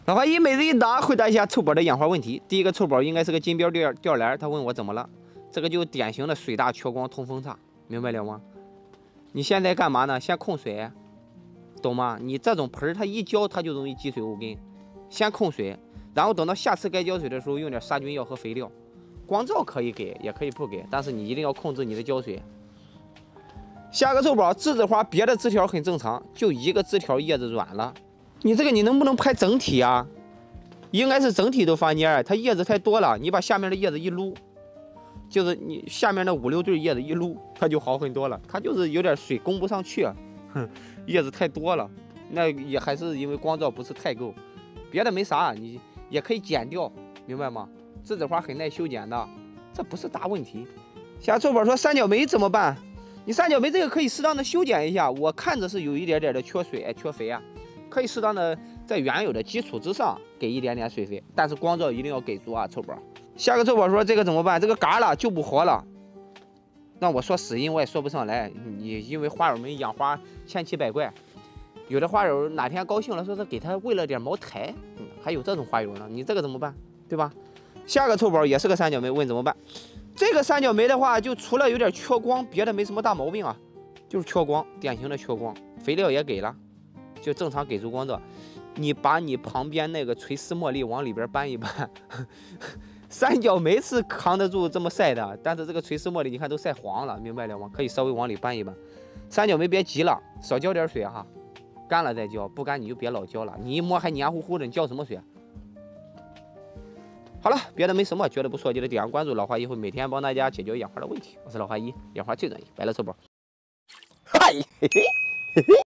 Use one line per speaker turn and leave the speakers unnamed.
老花一每日一答，回答一下臭宝的养花问题。第一个臭宝应该是个金标吊帘，他问我怎么了？这个就典型的水大缺光通风差，明白了吗？你现在干嘛呢？先控水，懂吗？你这种盆它一浇它就容易积水沤根，先控水，然后等到下次该浇水的时候用点杀菌药和肥料。光照可以给，也可以不给，但是你一定要控制你的浇水。下个臭宝，栀子花别的枝条很正常，就一个枝条叶子软了。你这个你能不能拍整体啊？应该是整体都发蔫，它叶子太多了，你把下面的叶子一撸，就是你下面的5、6对叶子一撸，它就好很多了。它就是有点水供不上去，叶子太多了，那也还是因为光照不是太够，别的没啥，你也可以剪掉，明白吗？栀子花很耐修剪的，这不是大问题。下臭宝说三角梅怎么办？你三角梅这个可以适当的修剪一下，我看着是有一点点的缺水缺肥啊。可以适当的在原有的基础之上给一点点水肥，但是光照一定要给足啊，臭宝。下个臭宝说这个怎么办？这个嘎了就不活了。那我说死因我也说不上来，你因为花友们养花千奇百怪，有的花友哪天高兴了说是给他喂了点茅台，还有这种花友呢，你这个怎么办？对吧？下个臭宝也是个三角梅，问怎么办？这个三角梅的话，就除了有点缺光，别的没什么大毛病啊，就是缺光，典型的缺光，肥料也给了。就正常给足光照，你把你旁边那个垂丝茉莉往里边搬一搬，三角梅是扛得住这么晒的，但是这个垂丝茉莉你看都晒黄了，明白了吗？可以稍微往里搬一搬。三角梅别急了，少浇点水哈，干了再浇，不干你就别老浇了，你一摸还黏糊糊的，你浇什么水？好了，别的没什么，觉得不错记得点上关注，老花一会每天帮大家解决养花的问题。我是老花一，养花最专业，拜了臭宝。嗨，嘿嘿嘿嘿。